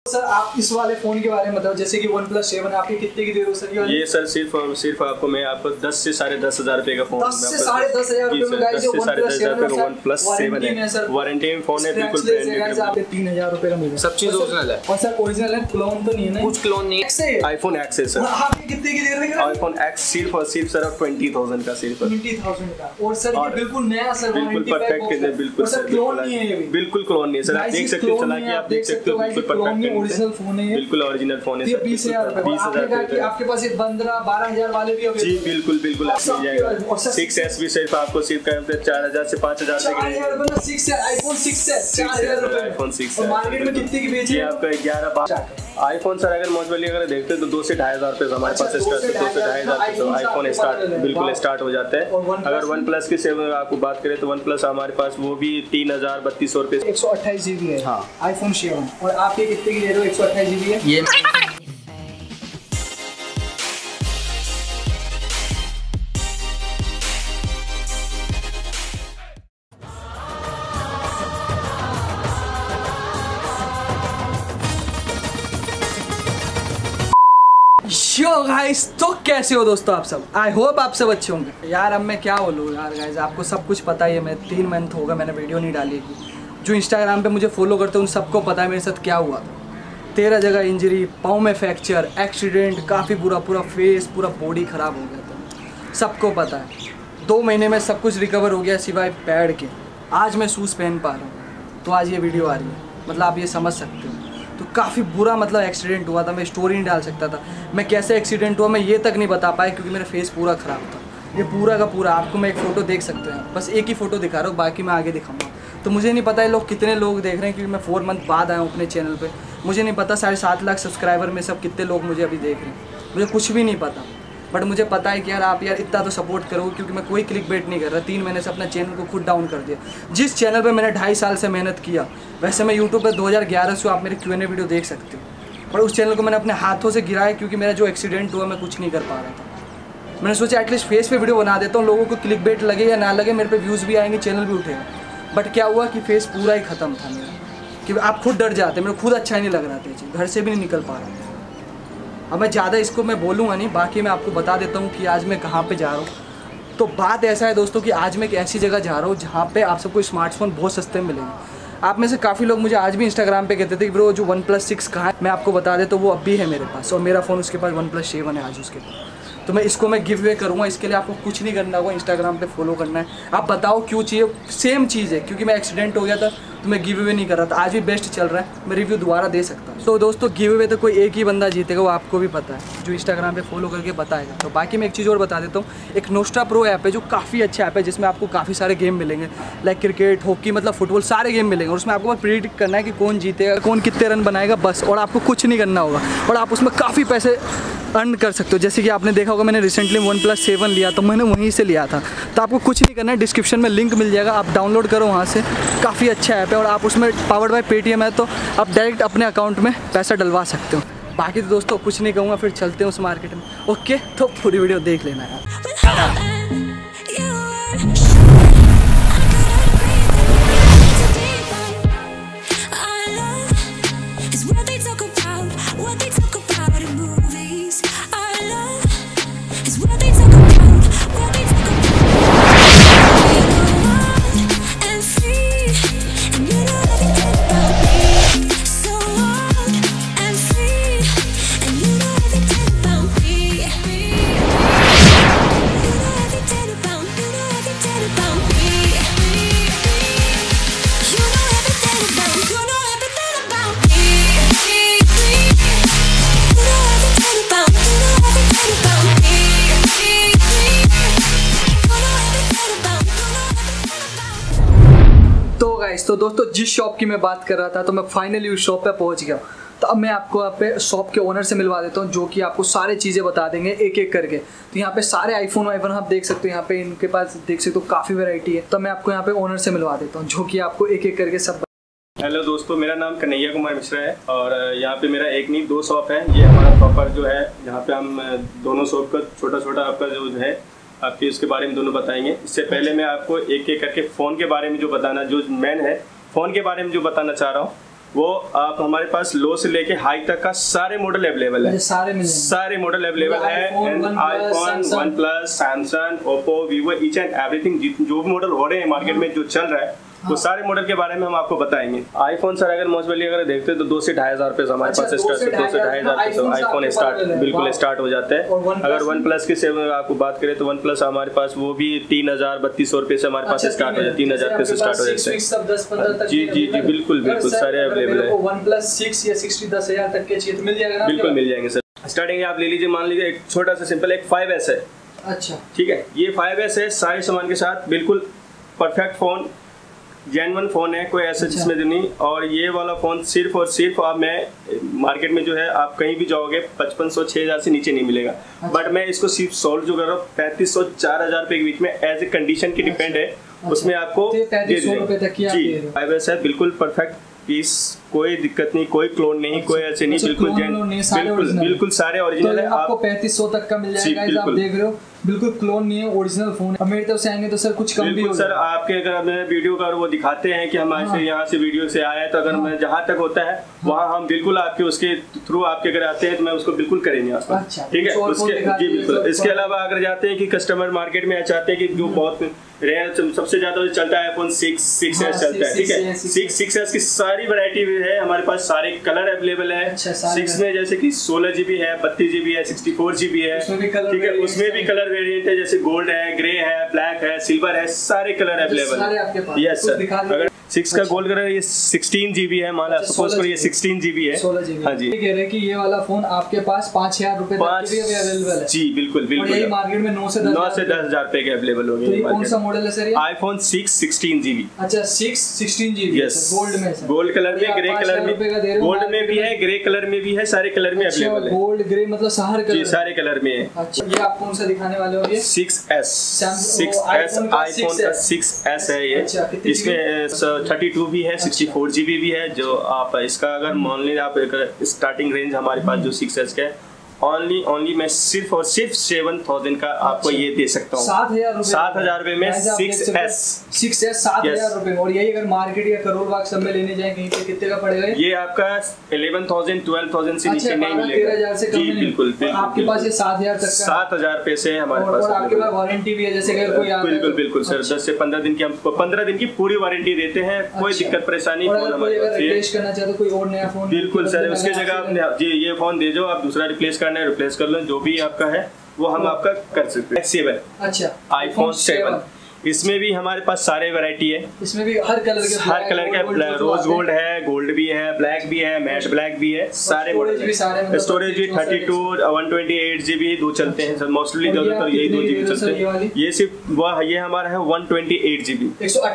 Sir आप इस वाले फोन के बारे में बताओ, जैसे कि OnePlus 7 आपके कितने की दे रहे हो सर? ये सर सिर्फ आपको मैं आपको 10 से 10,500 रुपए का फोन, 10 से 10,500 रुपए में गाइस, जो OnePlus 7 है, OnePlus 7 है सर, वारंटी में फोन है, बिल्कुल ब्रांडेड, आपके 3,000 रुपए का मिलेगा, सब चीज ओरिजिनल है। और सर ओरिजिनल है, क्लोन तो नहीं है ना? कुछ क्लोन नहीं है। आईफोन X है सर। आप कितने की दे रहे हैं? आईफोन X सिर्फ और सिर्फ सर 20,000 का, सिर्फ 20,000 का। और सर ये बिल्कुल नया सर, बिल्कुल परफेक्ट है, बिल्कुल सर क्लोन नहीं है, बिल्कुल क्लोन नहीं है सर। आप देख सकते हो, चला के आप देख सकते हो, बिल्कुल परफेक्ट है, ओरिजिनल फोन है, बिल्कुल ओरिजिनल फोन है सर। 20,000 रुपए आपके पास, ये 12,000 वाले भी अवेलेबल? जी बिल्कुल बिल्कुल आप मिल जाएगा। 6S भी सिर्फ आपको सिर्फ 4,000 से 5,000 तक आईफोन 6S 4,000 रुपए, आईफोन 6 मार्केट में कितने की बेच रहे हैं? आपका 11 आईफोन सर अगर मॉडल अगर देखते हैं तो 2 से 2,500 रुपए हमारे पास स्टार्ट, 2 से 2,500 आईफोन स्टार्ट बिल्कुल स्टार्ट हो जाता है। अगर OnePlus की 7 आपको बात करें तो OnePlus हमारे पास वो भी 3,032 रुपए, 128 GB है। हाँ आईफोन 7। और आप ये कितने की दे रहे हो? 128 GB है ये। यो गाइस, तो कैसे हो दोस्तों आप सब? आई होप आप सब अच्छे होंगे। यार अब मैं क्या बोलूँ यार गाइस, आपको सब कुछ पता ही है। मैं 3 मंथ हो गए मैंने वीडियो नहीं डाली थी। जो इंस्टाग्राम पे मुझे फॉलो करते हैं उन सबको पता है मेरे साथ क्या हुआ था। 13 जगह इंजरी, पाँव में फ्रैक्चर, एक्सीडेंट, काफ़ी बुरा, पूरा फेस, पूरा बॉडी ख़राब हो गया था, सबको पता है। 2 महीने में सब कुछ रिकवर हो गया सिवाय पैड के। आज मैं शूज़ पहन पा रहा हूँ, तो आज ये वीडियो आ रही है, मतलब आप ये समझ सकते हो। तो काफ़ी बुरा मतलब एक्सीडेंट हुआ था, मैं स्टोरी नहीं डाल सकता था। मैं कैसे एक्सीडेंट हुआ मैं ये तक नहीं बता पाया, क्योंकि मेरा फेस पूरा ख़राब था। ये पूरा का पूरा आपको मैं एक फ़ोटो देख सकते हैं, बस एक ही फ़ोटो दिखा रहा हूँ, बाकी मैं आगे दिखाऊंगा। तो मुझे नहीं पता है लोग कितने लोग देख रहे हैं, क्योंकि मैं 4 मंथ बाद आया हूँ अपने चैनल पे। मुझे नहीं पता 7.5 लाख सब्सक्राइबर में सब कितने लोग मुझे अभी देख रहे हैं, मुझे कुछ भी नहीं पता। बट मुझे पता है कि यार आप यार इतना तो सपोर्ट करो, क्योंकि मैं कोई क्लिक बेट नहीं कर रहा। 3 महीने से अपना चैनल को खुद डाउन कर दिया। जिस चैनल पे मैंने 2.5 साल से मेहनत किया, वैसे मैं यूट्यूब पे 2011 से आप मेरे Q&A वीडियो देख सकते हो, पर उस चैनल को मैंने अपने हाथों से गिराया, क्योंकि मेरा जो एक्सीडेंट हुआ मैं कुछ नहीं कर पा रहा था। मैंने सोचा एटलीस्ट फेस पे वीडियो बना देता हूँ, लोगों को क्लिक बेट लगे या ना लगे, मेरे पे व्यूज़ भी आएंगे, चैनल भी उठेगा। बट क्या हुआ कि फेस पूरा ही ख़त्म था मेरा, कि आप खुद डर जाते, मेरे खुद अच्छा ही नहीं लग रहा था, घर से भी नहीं निकल पा रहा था। अब मैं ज़्यादा इसको मैं बोलूँगा नहीं, बाकी मैं आपको बता देता हूँ कि आज मैं कहाँ पे जा रहा हूँ। तो बात ऐसा है दोस्तों कि आज मैं एक ऐसी जगह जा रहा हूँ जहाँ पे आप सबको स्मार्टफोन बहुत सस्ते में मिलेंगे। आप में से काफ़ी लोग मुझे आज भी इंस्टाग्राम पे कहते थे कि ब्रो जो OnePlus 6 कहाँ है, मैं आपको बता दे तो वो अब भी है मेरे पास, और मेरा फ़ोन उसके पास OnePlus 7 है आज उसके पास। तो मैं इसको मैं गिव वे करूँगा, इसके लिए आपको कुछ नहीं करना होगा, इंस्टाग्राम पे फॉलो करना है। आप बताओ क्यों चाहिए, सेम चीज़ है, क्योंकि मैं एक्सीडेंट हो गया था तो मैं गिव अवे नहीं कर रहा था, आज भी बेस्ट चल रहा है, मैं रिव्यू दोबारा दे सकता हूँ। तो दोस्तों गिव अवे तो कोई एक ही बंदा जीतेगा, वो आपको भी पता है, जो इंस्टाग्राम पे फॉलो करके बताएगा। तो बाकी मैं एक चीज़ और बता देता हूँ, एक नोस्टा प्रो ऐप है जो काफ़ी अच्छा ऐप है, जिसमें आपको काफ़ी सारे गेम मिलेंगे, लाइक क्रिकेट, हॉकी, मतलब फुटबॉल, सारे गेम मिलेंगे। और उसमें आपको बस प्रेडिक्ट करना है कि कौन जीतेगा, कौन कितने रन बनाएगा, बस। और आपको कुछ नहीं करना होगा, और आप उसमें काफ़ी पैसे अर्न कर सकते हो। जैसे कि आपने देखा होगा मैंने रिसेंटली OnePlus 7 लिया, तो मैंने वहीं से लिया था। तो आपको कुछ नहीं करना है, डिस्क्रिप्शन में लिंक मिल जाएगा, आप डाउनलोड करो वहाँ से। काफ़ी अच्छा ऐप है, और आप उसमें पावर्ड बाय पेटीएम है, तो आप डायरेक्ट अपने अकाउंट में पैसा डलवा सकते हो। बाकी तो दोस्तों कुछ नहीं कहूँगा, फिर चलते हैं उस मार्केट में। ओके, तो पूरी वीडियो देख लेना यार। तो दोस्तों जिस शॉप की मैं बात कर रहा था, तो मैं फाइनली उस शॉप पे पहुंच गया। तो अब मैं आपको यहाँ पे शॉप के ओनर से मिलवा देता हूँ, जो कि आपको सारी चीज़ें बता देंगे एक एक करके। तो यहाँ पे सारे आईफोन आप देख सकते हो, यहाँ पे इनके पास देख सकते हो काफ़ी वैरायटी है। तो मैं आपको यहाँ पे ओनर से मिलवा देता हूँ, जो कि आपको एक एक करके सब। हेलो दोस्तों, मेरा नाम कन्हैया कुमार मिश्रा है, और यहाँ पे मेरा एक नहीं 2 शॉप है। ये हमारा प्रॉपर जो है, यहाँ पे हम दोनों शॉप का छोटा छोटा आपका जो है आपकी उसके बारे में दोनों बताएंगे। इससे पहले मैं आपको एक एक करके फ़ोन के बारे में जो बताना, जो मेन है फ़ोन के बारे में जो बताना चाह रहा हूँ, वो आप हमारे पास लो से लेके हाई तक का सारे मॉडल अवेलेबल है, सारे मॉडल अवेलेबल है। IPhone, OnePlus, Samsung, Oppo, Vivo, each and everything जो भी मॉडल हो रहे हैं मार्केट में जो चल रहा है वो सारे मॉडल के बारे में हम आपको बताएंगे। आईफोन सर अगर मोस्ट वाली अगर देखते हैं तो 2 से 2,500 रुपए हमारे पास स्टार्ट, 2 से 2,500 से आईफोन स्टार्ट बिल्कुल स्टार्ट हो जाते हैं। अगर वन प्लस की आपको बात करें तो वन प्लस हमारे पास वो भी 3,000-3,200 रुपए से हमारे पास स्टार्ट हो जाते हैं, 3,000 रुपए से स्टार्ट हो जाते हैं। जी जी जी बिल्कुल बिल्कुल सारे अवेलेबल है। वन प्लस 6 या 60 10,000 तक के चाहिए तो मिल जाएगा? बिल्कुल मिल जाएंगे सर। स्टार्टिंग आप ले लीजिए, मान लीजिए एक छोटा सा सिंपल एक 5S है। अच्छा ठीक है, ये 5S है सारे सामान के साथ, बिल्कुल परफेक्ट फोन, जेन्युइन फोन है, कोई ऐसा जिसमें नहीं। और ये वाला फोन सिर्फ और सिर्फ आप मैं मार्केट में जो है आप कहीं भी जाओगे 5,500-6,000 से नीचे नहीं मिलेगा। बट मैं इसको सिर्फ सोल्ड जो कर रहा हूँ 3,500-4,000 रुपए के बीच में, एज ए कंडीशन की डिपेंड है, उसमें आपको दे देंगे। जी 5S है, बिल्कुल परफेक्ट पीस, कोई दिक्कत नहीं, कोई क्लोन नहीं, कोई ऐसे नहीं, बिल्कुल बिल्कुल सारे ओरिजिनल है। आपको 3,500 तक का मिल जाएगा। आप देख रहे हो बिल्कुल क्लोन नहीं है, ओरिजिनल फोन है। मेरी तरफ से आएंगे तो सर कुछ कम भी होगा सर। आपके अगर हमें वीडियो का वो दिखाते हैं कि हमारे से यहाँ से वीडियो से आया है तो अगर मैं जहाँ तक होता है वहाँ हम बिल्कुल आपके उसके थ्रू आपके अगर आते हैं तो मैं उसको बिल्कुल करेंगे आपको। ठीक है, उसके जी बिल्कुल। इसके अलावा अगर जाते हैं कि कस्टमर मार्केट में चाहते हैं कि जो बहुत रेयर सबसे ज्यादा चलता है आईफोन 6S चलता है। ठीक है, 6S की सारी वैरायटी है हमारे पास, सारे कलर अवेलेबल है। 6 में जैसे कि 16 GB है, 32 GB है, 64 GB है। ठीक है, उसमें भी कलर वेरिएंट है, जैसे गोल्ड है, ग्रे है, ब्लैक है, सिल्वर है, सारे कलर अवेलेबल है। Yes sir. अगर 6 का गोल्ड कलर ये 16 GB है, मान लो सपोज करो ये 16 GB है। 16 GB। हाँ जी, कह रहे हैं कि ये वाला फोन आपके पास 5,000 रुपए तक भी अवेलेबल है। जी बिल्कुल बिल्कुल। यही मार्केट में 9 से 10,000 रुपए के अवेलेबल होंगे। तो कौन सा मॉडल है सर? IPhone 6 16 GB। अच्छा 6 16 GB। यस, गोल्ड में सर, गोल्ड कलर में, ग्रे कलर में, गोल्ड में भी है, ग्रे कलर में भी है, सारे कलर में अवेलेबल है। गोल्ड ग्रे मतलब सारे कलर, सारे कलर में है। अच्छा, ये आप कौन सा दिखाने वाले हो? ये 6S आईफोन का 6S है ये। इसमें 32 भी है, 64 GB भी है। जो आप इसका अगर मान लीजिए आप स्टार्टिंग रेंज हमारे पास जो 6S का है ओनली मैं सिर्फ और सिर्फ 7,000 का आपको ये दे सकता हूँ। 7,000 रुपए में 6S 7,000 रुपए। और यही अगर मार्केट या करोड़ बाग सब में लेने जाए कहीं पे कितने का पड़ेगा? ये आपका 11,000-12,000 से नीचे नहीं मिलेगा। 13,000 से कम नहीं। बिल्कुल। आपके पास ये 7,000 तक का 7,000 रुपए से हमारे पास। और आपके पास वारंटी भी है, जैसे अगर कोई बिल्कुल बिल्कुल सर। 10 से 15 दिन की हम 15 दिन की पूरी वारंटी देते हैं, कोई दिक्कत परेशानी रिप्लेस करना चाहते कोई और नया फोन? बिल्कुल सर, उसके जगह आप जी ये फोन दे दो, आप दूसरा रिप्लेस रिप्लेस कर लो, जो भी आपका है वो हम आपका कर सकते हैं। 7। अच्छा, आईफोन 7 इसमें भी हमारे पास सारे वैरायटी है। इसमें भी हर कलर का रोज गोल्ड है, गोल्ड भी है, ब्लैक भी है, मैट ब्लैक भी है, सारे मॉडल है। स्टोरेज भी 32 128 GB दो चलते हैं सर, मोस्टली ज्यादातर यही 2 GB चलते हैं। ये सिर्फ ये हमारा है 128 GB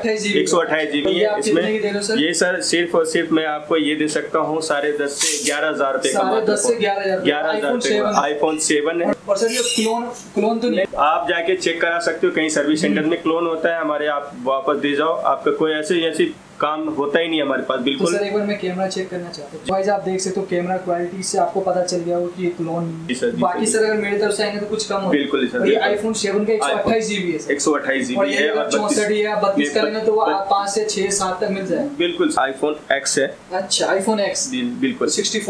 128 GB है इसमें। ये सर सिर्फ और सिर्फ मैं आपको ये दे सकता हूँ 10,500 से 11,000 रुपए का। 10,000 से 11,000 आईफोन 7 है। और सर ये क्लोन तो नहीं, आप जाके चेक करा सकते हो कहीं सर्विस सेंटर में। क्लोन होता है हमारे, आप वापस दे जाओ, आपका कोई ऐसे काम होता ही नहीं हमारे पास। बिल्कुल। तो सर एक बार मैं कैमरा चेक करना चाहता हूँ। भाई आप देख सकते हो कैमरा क्वालिटी से आपको पता चल गया हो कि ये क्लोन नहीं। बाकी सर अगर मेरी तरफ से आएंगे तो कुछ कम हो। बिल्कुल सर। ये आईफोन 7 का 128 GB है। 128 GB है और 64 या 32 करेंगे तो वो 5 से 6-7 तक मिल जाए। बिल्कुल। आईफोन X है। अच्छा, आईफोन X बिल्कुल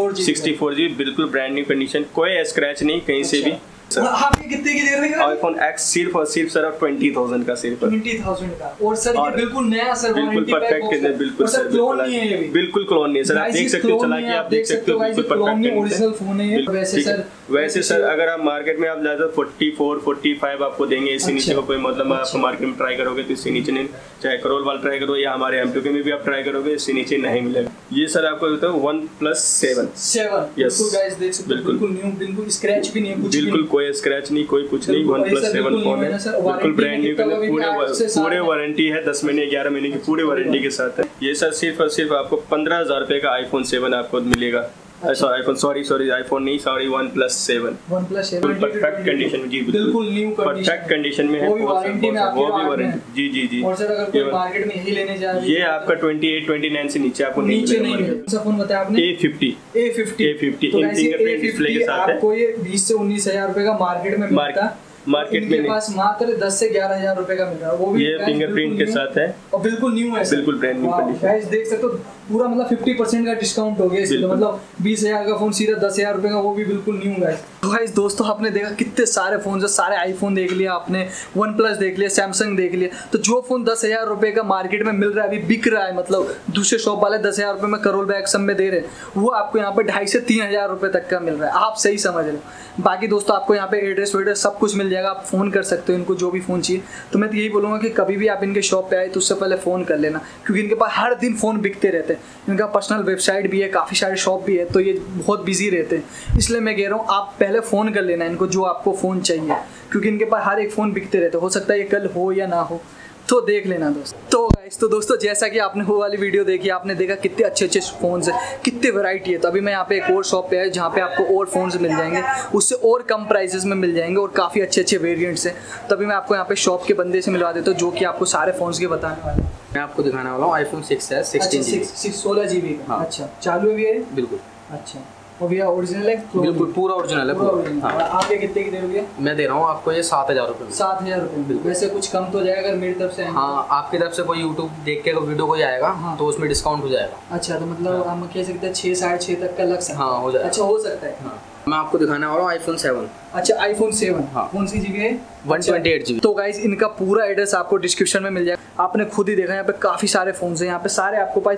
64 GB बिल्कुल ब्रांड न्यू कंडीशन, कोई स्क्रैच नहीं कहीं से भी। आप ये कितने की दे रहे हैं? आईफोन X सिर्फ और सिर्फ सर 20,000 का, सिर्फ 20,000 का। और सर ये बिल्कुल नया सर, बिल्कुल परफेक्ट, बिल्कुल सर क्लोन नहीं है, ये भी बिल्कुल क्लोन नहीं है सर। आप देख सकते हो, चला के आप देख सकते हो, बिल्कुल परफेक्ट ओरिजिनल फोन है। वैसे सर अगर आप मार्केट में आप ज्यादा 44 45 आपको देंगे, इससे नीचे का कोई मतलब आपको मार्केट में ट्राई करोगे तो इससे नीचे नहीं, चाहे करोल वाला ट्राई करो या हमारे M2K में भी आप ट्राई करोगे, इससे नीचे नहीं मिलेगा। ये सर आपको होता है 1+ 7। यस बिल्कुल न्यू, बिल्कुल स्क्रैच भी नहीं, बिल्कुल कोई स्क्रैच नहीं, कोई कुछ नहीं। 1+ 7 फोन है, बिल्कुल ब्रांड न्यू पूरे वारंटी है, 10 महीने 11 महीने की पूरे वारंटी के साथ है। ये सर सिर्फ और सिर्फ आपको 15,000 रुपए का आईफोन 7 आपको मिलेगा। आईफोन नहीं, सॉरी 1+ 7 परफेक्ट कंडीशन में। जी बिल्कुल न्यू परफेक्ट कंडीशन में है, वो भी वारंटी। जी और सर अगर कोई मार्केट में यही लेने जा रहा है, ये आपका 28-29 से नीचे आपको नहीं मिलेगा। कौन सा फोन बताया आपने? A50 फिंगरप्रिंट डिस्प्ले के साथ है। आपको ये 20 से 19,000 रुपए का मार्केट में मिलता है। मार्केट में पास मात्र 10 से 11,000 रुपए का मिल रहा है, वो भी ये फिंगरप्रिंट के साथ है और बिल्कुल न्यू है, बिल्कुल ब्रांड न्यू कंडीशन। गाइस देख सकते हो पूरा मतलब 50% का डिस्काउंट हो गया इसलिए, मतलब 20,000 का फोन सीधा 10,000 रुपये का, वो भी बिल्कुल न्यू गाइस। तो गाइस दोस्तों आपने देखा कितने सारे फोन है, सारे आईफोन देख लिया आपने, वन प्लस देख लिया, सैमसंग देख लिया। तो जो फोन 10,000 रुपये का मार्केट में मिल रहा है, अभी बिक रहा है, मतलब दूसरे शॉप वाले 10,000 रुपये में करोल बैग सब में दे रहे हैं, वो आपको यहाँ पे 2,500 से 3,000 रुपये तक का मिल रहा है। आप सही समझ रहे हो। बाकी दोस्तों आपको यहाँ पे एड्रेस वेड्रेस सब कुछ मिल जाएगा, आप फोन कर सकते हो इनको जो भी फोन चाहिए। तो मैं तो यही बोलूँगा कि कभी भी आप इनके शॉप पे आए तो उससे पहले फ़ोन कर लेना, क्योंकि इनके पास हर दिन फ़ोन बिकते रहते हैं। इनका पर्सनल वेबसाइट भी है, काफ़ी सारे शॉप भी है, तो ये बहुत बिजी रहते हैं। इसलिए मैं कह रहा हूँ आप पहले फ़ोन कर लेना इनको जो आपको फ़ोन चाहिए, क्योंकि इनके पास हर एक फ़ोन बिकते रहते हैं। हो सकता है ये कल हो या ना हो, तो देख लेना दोस्तों। दोस्तों जैसा कि आपने वो वाली वीडियो देखी, आपने देखा कितने अच्छे अच्छे फ़ोन्स हैं, कितनी वैरायटी है। तो अभी मैं यहाँ पे एक और शॉप पे है जहाँ पे आपको और फ़ोन्स मिल जाएंगे, उससे और कम प्राइसेस में मिल जाएंगे और काफ़ी अच्छे अच्छे वेरिएंट्स हैं। तभी मैं आपको यहाँ पे शॉप के बंदे से मिलवा देता हूँ जो कि आपको सारे फ़ोन्स के बताने वाले हैं। मैं आपको दिखाने वाला हूँ iPhone 6s 16 GB का। अच्छा, चालू है भी है? बिल्कुल। अच्छा, और भैया ओरिजिनल है? बिल्कुल पूरा ओरिजिनल है, पूरा। हाँ। आप ये कितने की दे रहे हो? मैं दे रहा हूँ आपको ये 7,000 रुपये। 7,000 रुपये। वैसे कुछ कम तो जाएगा अगर मेरी तरफ से? हाँ, आपकी तरफ से कोई यूट्यूब देख के अगर वीडियो कोई आएगा हाँ, तो उसमें डिस्काउंट हो जाएगा। अच्छा, तो मतलब हम कह सकते हैं 6 साढ़े 6 तक का लग सकता है? हाँ, हो जाएगा। अच्छा, हो सकता है। हाँ, मैं आपको दिखाने वाला हूँ iPhone 7। अच्छा, iPhone 7। हाँ। कौन सी GB है? 128 GB। तो गाइज इनका पूरा एड्रेस आपको डिस्क्रिप्शन में मिल जाएगा। आपने खुद ही देखा यहाँ पे काफ़ी सारे फ़ोन्स हैं, यहाँ पे सारे आपको पास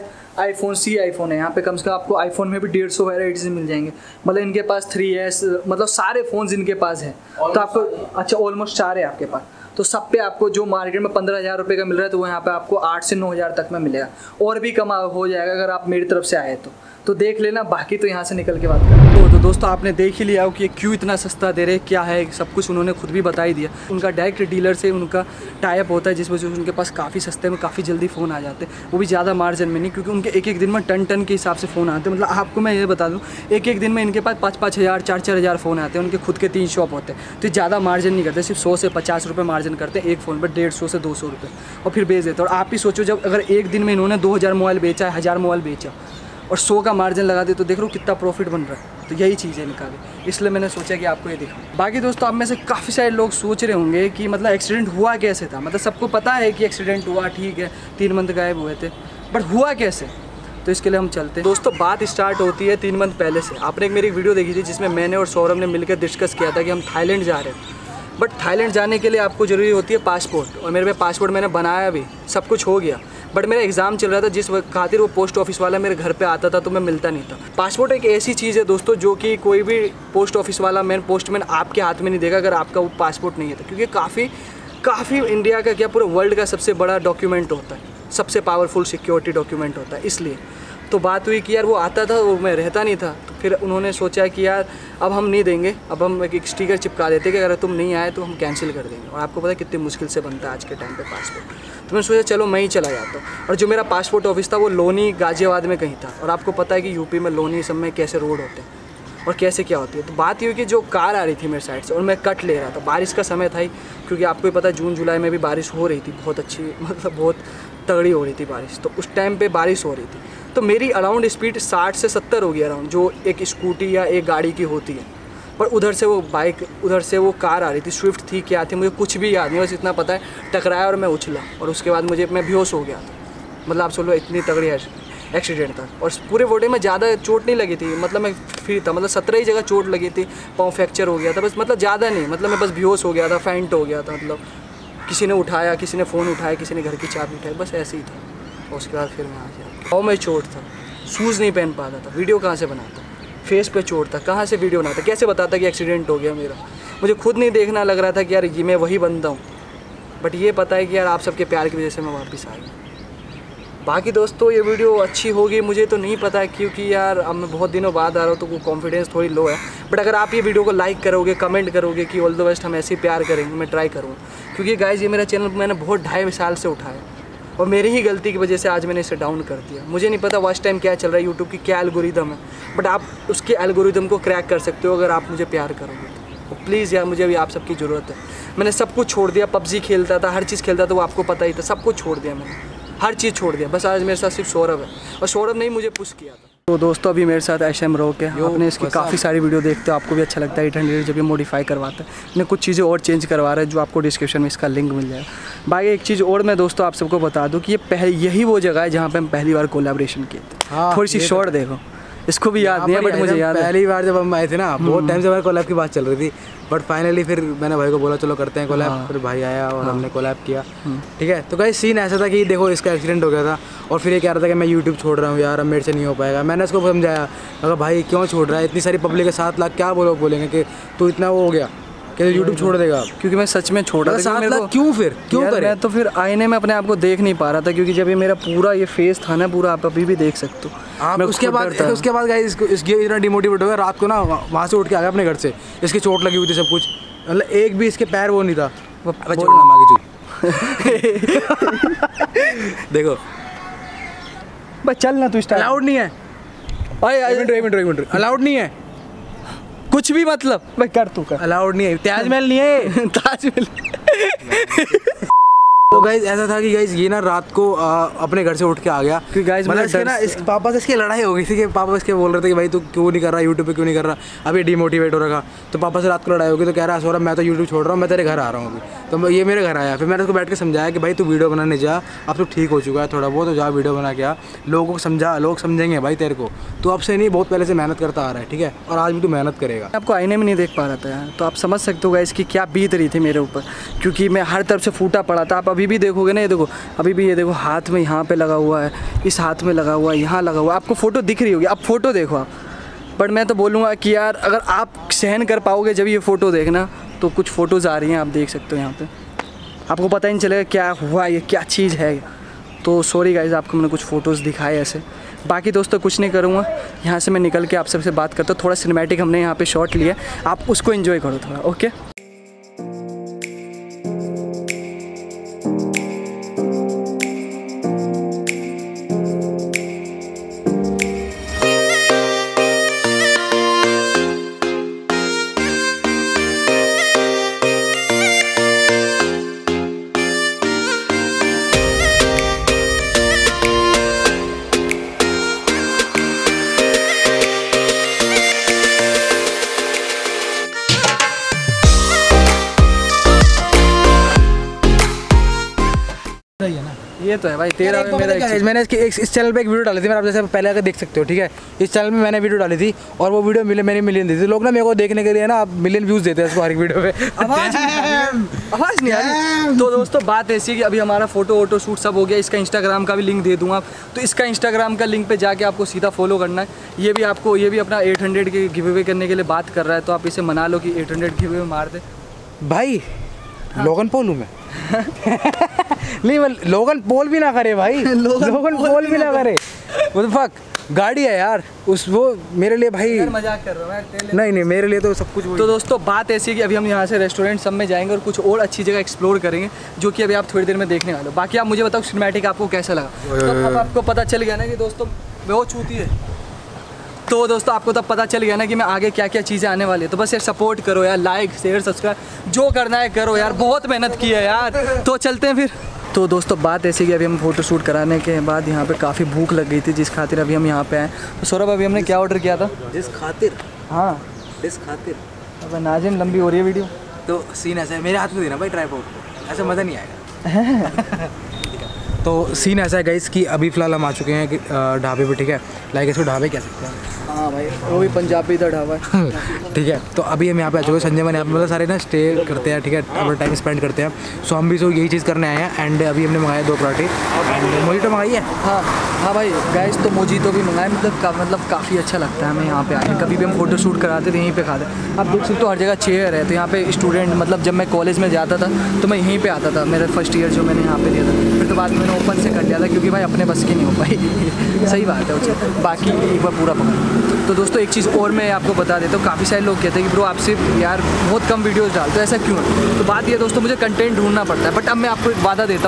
iPhone है। यहाँ पे कम से कम आपको iPhone में भी 150 वैराइटीज मिल जाएंगे। मतलब इनके पास 3S, मतलब सारे फ़ोन्स इनके पास हैं। तो आपको अच्छा ऑलमोस्ट 4 है आपके पास। तो सब पे आपको जो मार्केट में 15,000 रुपये का मिल रहा है, तो वो यहाँ पे आपको 8 से 9,000 तक में मिलेगा, और भी कम हो जाएगा अगर आप मेरी तरफ से आए तो देख लेना। बाकी तो यहाँ से निकल के बात करें तो दोस्तों आपने देख ही लिया हो कि क्यों इतना सस्ता दे रहे, क्या है सब कुछ उन्होंने खुद भी बता ही दिया। उनका डायरेक्ट डीलर से उनका टाई अप होता है, जिस वजह से उनके पास काफ़ी सस्ते में काफ़ी जल्दी फ़ोन आ जाते हैं, वो भी ज़्यादा मार्जिन में नहीं, क्योंकि उनके एक दिन में टन के हिसाब से फ़ोन आते हैं। मतलब आपको मैं ये बता दूँ, एक दिन में इनके पास 5-5 हज़ार 4-4 हज़ार फ़ोन आते हैं। उनके खुद के 3 शॉप होते हैं, तो ज़्यादा मार्जिन नहीं करते, सिर्फ 100 से 50 रुपये मार्जिन करते हैं एक फ़ोन पर, 150 से 200 रुपये, और फिर बेच देते हैं। और आप ही सोचो, जब अगर एक दिन में इन्होंने 2,000 मोबाइल बेचा है, 1,000 मोबाइल बेचा और 100 का मार्जिन लगा दे, तो देख लो कितना प्रॉफिट बन रहा है। तो यही चीज़ है इनका भी, इसलिए मैंने सोचा कि आपको ये दिखाऊं। बाकी दोस्तों आप में से काफ़ी सारे लोग सोच रहे होंगे कि मतलब एक्सीडेंट हुआ कैसे था। मतलब सबको पता है कि एक्सीडेंट हुआ, ठीक है, 3 मंथ गायब हुए थे, बट हुआ कैसे, तो इसके लिए हम चलते हैं। दोस्तों बात स्टार्ट होती है 3 मंथ पहले से। आपने एक मेरी वीडियो देखी थी जिसमें मैंने और सौरभ ने मिलकर डिस्कस किया था कि हम थाईलैंड जा रहे हैं, बट थाईलैंड जाने के लिए आपको ज़रूरी होती है पासपोर्ट, और मेरे पे पासपोर्ट मैंने बनाया भी, सब कुछ हो गया, बट मेरा एग्ज़ाम चल रहा था, जिस खातिर वो पोस्ट ऑफिस वाला मेरे घर पे आता था तो मैं मिलता नहीं था। पासपोर्ट एक ऐसी चीज़ है दोस्तों जो कि कोई भी पोस्ट ऑफिस वाला पोस्टमैन आपके हाथ में नहीं देगा अगर आपका वो पासपोर्ट नहीं है, तो क्योंकि काफ़ी इंडिया का क्या पूरे वर्ल्ड का सबसे बड़ा डॉक्यूमेंट होता है, सबसे पावरफुल सिक्योरिटी डॉक्यूमेंट होता है। इसलिए तो बात हुई कि यार वो आता था, वो मैं रहता नहीं था, तो फिर उन्होंने सोचा कि यार अब हम नहीं देंगे, अब हम एक स्टिकर चिपका देते कि अगर तुम नहीं आए तो हम कैंसिल कर देंगे। और आपको पता है कितनी मुश्किल से बनता है आज के टाइम पे पासपोर्ट। तो मैंने सोचा चलो मैं ही चला जाता हूँ। और जो मेरा पासपोर्ट ऑफिस था वो लोनी गाजियाबाद में कहीं था, और आपको पता है कि यूपी में लोनी सब में कैसे रोड होते हैं और कैसे क्या होती है। तो बात ये हुई कि जो कार आ रही थी मेरे साइड से और मैं कट ले रहा था, बारिश का समय था ही, क्योंकि आपको ही पता है जून जुलाई में भी बारिश हो रही थी, बहुत अच्छी, मतलब बहुत तगड़ी हो रही थी बारिश। तो उस टाइम पे बारिश हो रही थी, तो मेरी अराउंड स्पीड 60 से 70 होगी अराउंड, जो एक स्कूटी या एक गाड़ी की होती है। पर उधर से वो कार आ रही थी, स्विफ्ट थी क्या थी मुझे कुछ भी याद नहीं, बस इतना पता है टकराया और मैं उछला, और उसके बाद मैं बेहोश हो गया था। मतलब आप सोचो इतनी तगड़ी एक्सीडेंट था, और पूरे बॉडी में ज़्यादा चोट नहीं लगी थी, मतलब मैं फ्री था, मतलब 17 ही जगह चोट लगी थी, पाँव फ्रैक्चर हो गया था बस, मतलब ज़्यादा नहीं, मतलब मैं बस बेहोश हो गया था, फेंट हो गया था। मतलब किसी ने उठाया, किसी ने फ़ोन उठाया, किसी ने घर की चाबी उठाई, बस ऐसे ही था। और उसके बाद फिर मैं आ गया। पाँव में चोट था, शूज़ नहीं पहन पाता था, वीडियो कहाँ से बनाता, फेस पे चोट था, कहाँ से वीडियो बनाता, कैसे बताता कि एक्सीडेंट हो गया मेरा। मुझे खुद नहीं देखना लग रहा था कि यार ये मैं वही बंदा हूँ, बट ये पता है कि यार आप सबके प्यार की वजह से मैं वापस आ गया। बाकी दोस्तों ये वीडियो अच्छी होगी मुझे तो नहीं पता है, क्योंकि यार अब मैं बहुत दिनों बाद आ रहा हूँ तो कॉन्फिडेंस थोड़ी लो है। बट अगर आप ये वीडियो को लाइक करोगे, कमेंट करोगे कि ऑल द बेस्ट, हम ऐसे ही प्यार करेंगे, मैं ट्राई करूँगा। क्योंकि गाइस ये मेरा चैनल मैंने बहुत 2.5 साल से उठाया, और मेरी ही गलती की वजह से आज मैंने इसे डाउन कर दिया। मुझे नहीं पता वॉच टाइम क्या चल रहा है, यूट्यूब की क्या एल्गोरिदम है, बट आप उसके एल्गोरिदम को क्रैक कर सकते हो अगर आप मुझे प्यार करोगे तो। प्लीज़ यार मुझे अभी आप सबकी ज़रूरत है। मैंने सब कुछ छोड़ दिया, पबजी खेलता था, हर चीज़ खेलता था, वो आपको पता ही था, सब कुछ छोड़ दिया मैंने, हर चीज़ छोड़ दिया। बस आज मेरे साथ सिर्फ सौरभ है, और सौरभ ने ही मुझे पुश किया था। तो दोस्तों अभी मेरे साथ एशम रोक है। आपने इसकी काफ़ी सारी वीडियो देखते हो, आपको भी अच्छा लगता है 800 जब ये मॉडिफाई करवाता है। मैं कुछ चीज़ें और चेंज करवा रहा है जो आपको डिस्क्रिप्शन में इसका लिंक मिल जाएगा। बाकी एक चीज़ और मैं दोस्तों आप सबको बता दूँ कि ये यही वो जगह है जहाँ पर हम पहली बार कोलैबोरेशन किए थे। थोड़ी सी शॉर्ट देखो, इसको भी याद नहीं है बट मुझे याद है पहली बार जब हम आए थे ना, बहुत टाइम से हमारे कोलैब की बात चल रही थी, बट फाइनली फिर मैंने भाई को बोला चलो करते हैं कोलैब। फिर भाई आया और हमने कोलैब किया। ठीक है, तो गाइस सीन ऐसा था कि देखो इसका एक्सीडेंट हो गया था और फिर ये कह रहा था कि मैं यूट्यूब छोड़ रहा हूँ यार, अब मेरे से नहीं हो पाएगा। मैंने उसको समझाया, अगर भाई क्यों छोड़ रहा है, इतनी सारी पब्लिक है, 7 लाख, क्या बोलेंगे कि तू इतना वो हो गया कि यूट्यूब छोड़ देगा। क्योंकि मैं सच में छोड़ रहा था। 7 लाख क्यों करे? मैं तो फिर आईने में अपने आप को देख नहीं पा रहा था, क्योंकि जब ये मेरा पूरा ये फेस था ना पूरा, आप अभी भी देख सकते हो। आप उसके बाद गाइस इसकी इतना डिमोटिवेट हो गया, रात को ना वहाँ से उठ के आ गया अपने घर से। इसकी चोट लगी हुई थी सब कुछ, मतलब एक भी इसके पैर वो नहीं था। देखो बस चल ना, तू अलाउड नहीं है, एक मिनट अलाउड नहीं है कुछ भी, मतलब भाई कर तू कर, अलाउड नहीं है, ताजमहल नहीं है ताजमहल। तो गाइस ऐसा था कि गाइस ये ना रात को अपने घर से उठ के आ गया, क्योंकि गाइस मतलब इसके ना इस पापा से इसकी लड़ाई हो गई थी कि पापा इसके बोल रहे थे कि भाई तू क्यों नहीं कर रहा यूट्यूब पे, क्यों नहीं कर रहा, अभी डिमोटिवेट हो रखा। तो पापा से रात को लड़ाई हो गई, तो कह रहा सौरभ मैं तो यूट्यूब छोड़ रहा हूँ, मैं तेरे घर आ रहा हूँ अभी। तो ये मेरे घर आया, फिर मैंने उसको बैठ के समझाया कि भाई तू वीडियो बनाने जा, अब तो ठीक हो चुका है थोड़ा बहुत, तो जा वीडियो बना के आ, लोगों को समझा, लोग समझेंगे भाई तेरे को, तो अब से नहीं बहुत पहले से मेहनत करता आ रहा है, ठीक है, और आज भी तू मेहनत करेगा। आपको आईने में नहीं देख पा रहा था यार, तो आप समझ सकते हो गाइस कि क्या बीत रही थी मेरे ऊपर, क्योंकि मैं हर तरफ से फूटा पड़ा था। आप अभी भी देखोगे ना, ये देखो अभी भी, ये देखो हाथ में यहाँ पे लगा हुआ है, इस हाथ में लगा हुआ है, यहाँ लगा हुआ है, आपको फ़ोटो दिख रही होगी, आप फ़ोटो देखो आप। बट मैं तो बोलूँगा कि यार अगर आप सहन कर पाओगे जब ये फ़ोटो देखना, तो कुछ फ़ोटोज़ आ रही हैं, आप देख सकते हो यहाँ पे, आपको पता ही नहीं चलेगा क्या हुआ, ये क्या चीज़ है। तो सॉरी गाइस, आपको मैंने कुछ फ़ोटोज़ दिखाए ऐसे। बाकी दोस्तों कुछ नहीं करूँगा, यहाँ से मैं निकल के आप सबसे बात करता हूँ। थोड़ा सिनेमैटिक हमने यहाँ पे शॉट लिया, आप उसको एंजॉय करो थोड़ा, ओके। ये तो है भाई तेरा मेरा। मैंने इस चैनल पे एक वीडियो डाली थी, मैं आप जैसे पहले आकर देख सकते हो, ठीक है। इस चैनल में मैंने वीडियो डाली थी और वो वीडियो मैंने मिलियन दी थी। लोग ना मेरे को देखने के लिए ना मिलियन व्यूज़ देते हैं इसको हर एक वीडियो पे। आवाज़ नहीं आ रही। तो दोस्तों बात ऐसी है कि अभी हमारा फोटो वोटो शूट सब हो गया, इसका इंस्टाग्राम का भी लिंक दे दूँगा, तो इसका इंस्टाग्राम का लिंक पर जाके आपको सीधा फॉलो करना है। ये भी अपना 800 के गिव अवे करने के लिए बात कर रहा है, तो आप इसे मना लो कि 800 गिव अवे मार दे भाई। लोगन पॉल हूँ मैं। नहीं लोगन पॉल भी ना करे भाई, लोगन पॉल भी ना करे, वो तो फक गाड़ी है यार वो मेरे लिए भाई मजाक कर रहा हूँ। नहीं मेरे लिए तो सब कुछ। तो दोस्तों बात ऐसी है कि अभी हम यहाँ से रेस्टोरेंट सब में जाएंगे और कुछ और अच्छी जगह एक्सप्लोर करेंगे, जो कि अभी आप थोड़ी देर में देखने वाले हो। बाकी आप मुझे बताओ सिनेमैटिक आपको कैसा लगा। तो अब आपको पता चल गया ना कि दोस्तों वो चूती है, तो दोस्तों आपको तब पता चल गया ना कि मैं आगे क्या क्या चीज़ें आने वाली है। तो बस यार सपोर्ट करो यार, लाइक शेयर सब्सक्राइब जो करना है करो यार, बहुत मेहनत की है यार। तो चलते हैं फिर। तो दोस्तों बात ऐसी कि अभी हम फोटो शूट कराने के बाद यहाँ पे काफ़ी भूख लग गई थी, जिस खातिर अभी हम यहाँ पे आए। तो सौरभ अभी हमने क्या ऑर्डर किया था? जिस खातिर, हाँ जिस खातिर। अब नाजिम लंबी हो रही है वीडियो। तो सीन ऐसा है, मेरे हाथ में देना भाई ट्राइपॉड को, ऐसा मज़ा नहीं आएगा। तो सीन ऐसा है गाइस कि अभी फ़िलहाल हम आ चुके हैं ढाबे पे, ठीक है। लाइक इसको ढाबे कह सकते हैं। हाँ भाई वो भी पंजाबी था ढाबा। ठीक है, तो अभी हम यहाँ पे आ चुके हैं। संजय मैंने यहाँ पे मतलब सारे ना स्टे करते हैं, ठीक है, अपना टाइम स्पेंड करते हैं। सो हम भी यही चीज़ करने आए हैं। एंड अभी हमने मंगाया 2 पराठे एंड मोजिटो मंगाई है। हाँ भाई गाइस, तो मोजिटो भी मंगाए, मतलब काफ़ी अच्छा लगता है हमें यहाँ पे आके। कभी भी हम फोटो शूट कराते थे यहीं पे खाते। आप देख सकते हो हर जगह चेयर है, तो यहाँ पे स्टूडेंट मतलब जब मैं कॉलेज में जाता था तो मैं यहीं पे आता था, मेरा फर्स्ट ईयर जो मैंने यहाँ पे दिया था। फिर तो बाद में मैंने ओपन से कर लिया था, क्योंकि भाई अपने बस की नहीं हो पाई। सही बात है उसे, बाकी एक बार पूरा पकड़। तो दोस्तों एक चीज़ और मैं आपको बता देता हूँ, काफ़ी सारे लोग कहते हैं कि ब्रो आपसे यार बहुत कम वीडियोज़ डालते हो, ऐसा क्यों है? तो बात ये दोस्तों, मुझे कंटेंट ढूंढना पड़ता है। बट अब मैं आपको एक वादा देता हूँ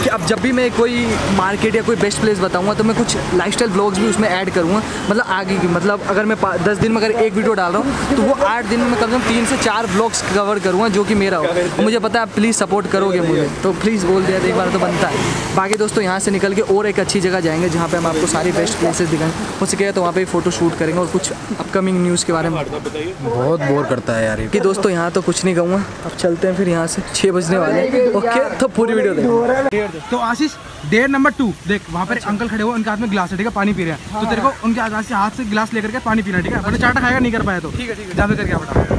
कि अब जब भी मैं कोई मार्केट या कोई बेस्ट प्लेस बताऊंगा तो मैं कुछ लाइफस्टाइल ब्लॉग्स भी उसमें ऐड करूँगा, मतलब आगे की, मतलब अगर मैं 10 दिन में अगर एक वीडियो डाल रहा हूँ तो वो 8 दिन में कम से कम 3 से 4 ब्लॉग्स कवर करूँगा जो कि मेरा हो। तो मुझे पता है आप प्लीज़ सपोर्ट करोगे मुझे, तो प्लीज़ बोल दिया एक बार तो बनता है। बाकी दोस्तों यहाँ से निकल के और एक अच्छी जगह जाएंगे जहाँ पे हम आपको सारी बेस्ट प्लेसेस दिखाएंगे, हो सके तो वहाँ पे फोटो शूट करेंगे और कुछ अपकमिंग न्यूज़ के बारे में। बहुत बोर करता है यार ये। कि दोस्तों यहाँ तो कुछ नहीं कहूँगा, अब चलते हैं फिर यहाँ से, 6 बजने वाले हैं। ओके तो पूरी वीडियो देखो। तो आशीष डेयर नंबर 2 देख, वहाँ पर अंकल खड़े हुए, उनके हाथ में गिलास है, ठीक है, पानी पी रहे हैं। तो तेरे को उनके हाथ से गिलास लेकर के पानी पीना, ठीक है, वरना चाटा खाएगा नहीं कर पाया तो। ठीक है जावे करके बता।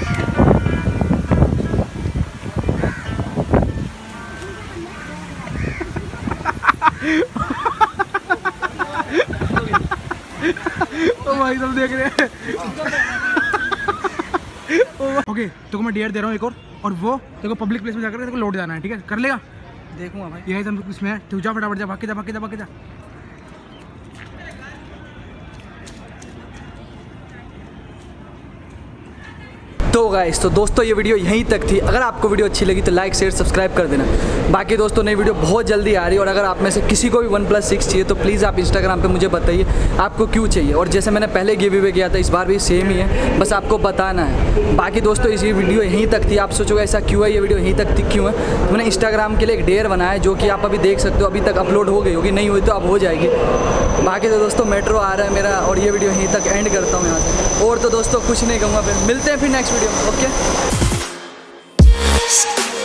ओ भाई सब देख रहे हैं। ओके तो मैं डेयर दे रहा हूँ एक और वो देखो पब्लिक प्लेस में जाकर तेरे को लौट जाना है, ठीक है, कर लेगा? देखूंगा भाई, यही सब कुछ में है। तू जा फटाफट, जा भाग के जा। तो गाइस, तो दोस्तों ये वीडियो यहीं तक थी। अगर आपको वीडियो अच्छी लगी तो लाइक शेयर सब्सक्राइब कर देना। बाकी दोस्तों नई वीडियो बहुत जल्दी आ रही है, और अगर आप में से किसी को भी OnePlus 6 चाहिए तो प्लीज़ आप इंस्टाग्राम पे मुझे बताइए आपको क्यों चाहिए। और जैसे मैंने पहले गिव अवे किया था, इस बार भी सेम ही है, बस आपको बताना है। बाकी दोस्तों इस वीडियो यहीं तक थी। आप सोचोगे ऐसा क्यों है, ये वीडियो यहीं तक थी क्यों है? तो मैंने इंस्टाग्राम के लिए एक डेयर बनाया जो कि आप अभी देख सकते हो, अभी तक अपलोड हो गई होगी, नहीं हुई तो अब हो जाएगी। बाकी तो दोस्तों मेट्रो आ रहा है मेरा, और ये वीडियो यहीं तक एंड करता हूँ यहाँ से। और तो दोस्तों कुछ नहीं कहूँगा, फिर मिलते हैं फिर नेक्स्ट वीडियो में। ओके।